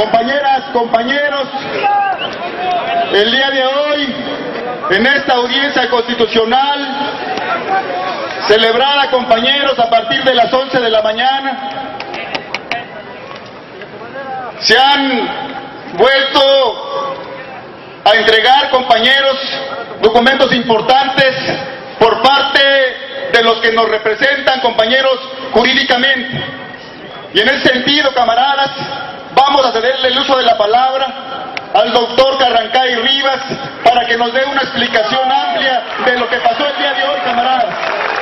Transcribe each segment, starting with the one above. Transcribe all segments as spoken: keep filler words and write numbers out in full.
Compañeras, compañeros, el día de hoy, en esta audiencia constitucional, celebrada, compañeros, a partir de las once de la mañana, se han vuelto a entregar, compañeros, documentos importantes por parte de los que nos representan, compañeros, jurídicamente. Y en ese sentido, camaradas, vamos a cederle el uso de la palabra al doctor Carrancay Rivas para que nos dé una explicación amplia de lo que pasó el día de hoy, camaradas.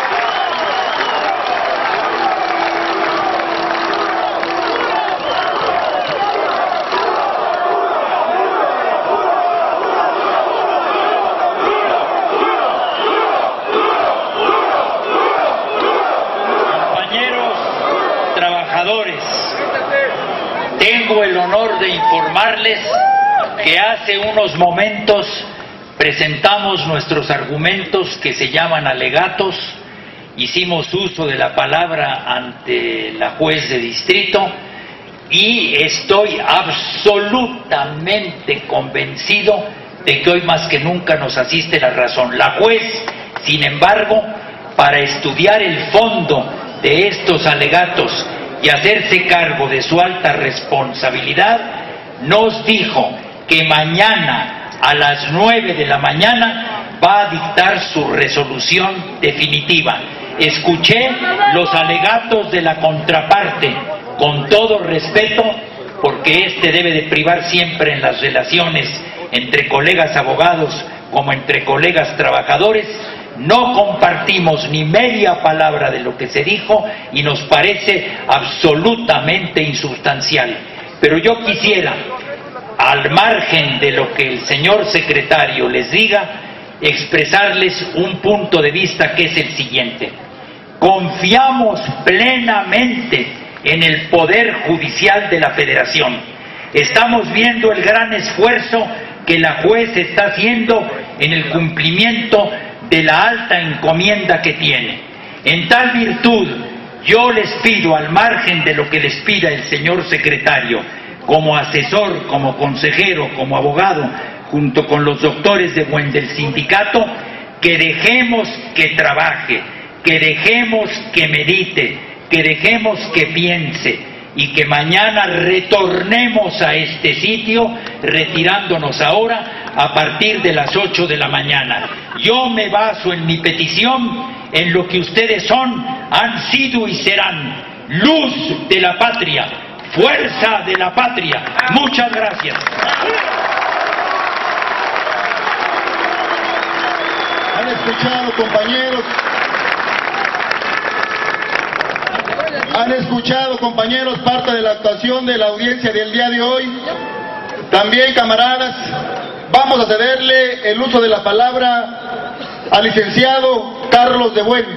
Tengo el honor de informarles que hace unos momentos presentamos nuestros argumentos que se llaman alegatos, hicimos uso de la palabra ante la juez de distrito y estoy absolutamente convencido de que hoy más que nunca nos asiste la razón. La juez, sin embargo, para estudiar el fondo de estos alegatos y hacerse cargo de su alta responsabilidad, nos dijo que mañana a las nueve de la mañana va a dictar su resolución definitiva. Escuché los alegatos de la contraparte con todo respeto, porque este debe de privar siempre en las relaciones entre colegas abogados como entre colegas trabajadores. No compartimos ni media palabra de lo que se dijo y nos parece absolutamente insubstancial. Pero yo quisiera, al margen de lo que el señor secretario les diga, expresarles un punto de vista que es el siguiente. Confiamos plenamente en el Poder Judicial de la Federación. Estamos viendo el gran esfuerzo que la juez está haciendo en el cumplimiento de la alta encomienda que tiene. En tal virtud, yo les pido, al margen de lo que les pida el señor secretario, como asesor, como consejero, como abogado, junto con los doctores de buen del sindicato, que dejemos que trabaje, que dejemos que medite, que dejemos que piense, y que mañana retornemos a este sitio, retirándonos ahora a partir de las ocho de la mañana. Yo me baso en mi petición en lo que ustedes son, han sido y serán: luz de la patria, fuerza de la patria. Muchas gracias. Han escuchado, compañeros. Han escuchado, compañeros, parte de la actuación de la audiencia del día de hoy. También, camaradas, vamos a cederle el uso de la palabra al licenciado Carlos de Buen.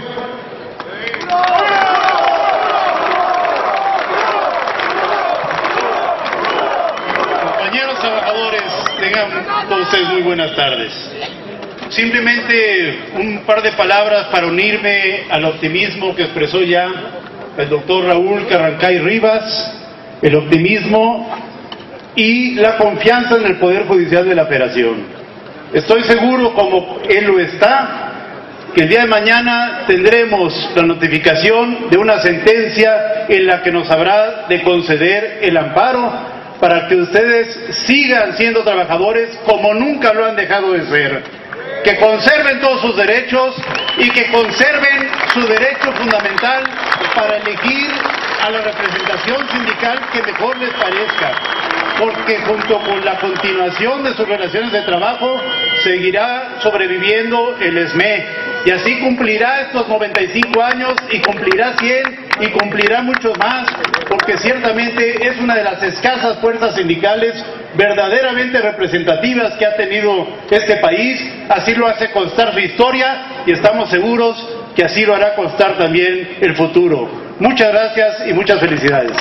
Compañeros trabajadores, tengan todos ustedes muy buenas tardes. Simplemente un par de palabras para unirme al optimismo que expresó ya el doctor Raúl Carrancay Rivas, el optimismo y la confianza en el Poder Judicial de la Federación. Estoy seguro, como él lo está, que el día de mañana tendremos la notificación de una sentencia en la que nos habrá de conceder el amparo para que ustedes sigan siendo trabajadores como nunca lo han dejado de ser. Que conserven todos sus derechos y que conserven su derecho fundamental para elegir a la representación sindical que mejor les parezca, porque junto con la continuación de sus relaciones de trabajo seguirá sobreviviendo el E S M E, y así cumplirá estos noventa y cinco años y cumplirá cien y cumplirá muchos más, porque ciertamente es una de las escasas fuerzas sindicales verdaderamente representativas que ha tenido este país. Así lo hace constar su historia y estamos seguros que así lo hará constar también el futuro. Muchas gracias y muchas felicidades.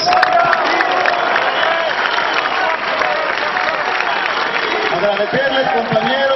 Agradecerles, compañeros.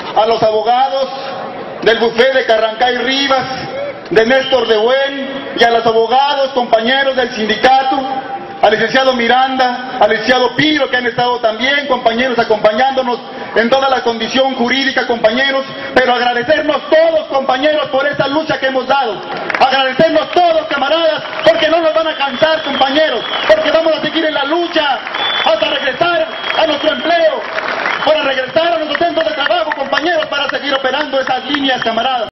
a los abogados del bufete de Carrancay Rivas, de Néstor de Buen, y a los abogados, compañeros del sindicato, al licenciado Miranda, al licenciado Piro, que han estado también, compañeros, acompañándonos en toda la condición jurídica, compañeros, pero agradecernos todos, compañeros, por esta lucha que hemos dado. Agradecernos todos, camaradas, porque no nos van a cansar, compañeros, porque vamos a seguir en la lucha hasta regresar a nuestro empleo, para regresar a nuestros centros de trabajo, compañeros, para seguir operando esas líneas, camaradas.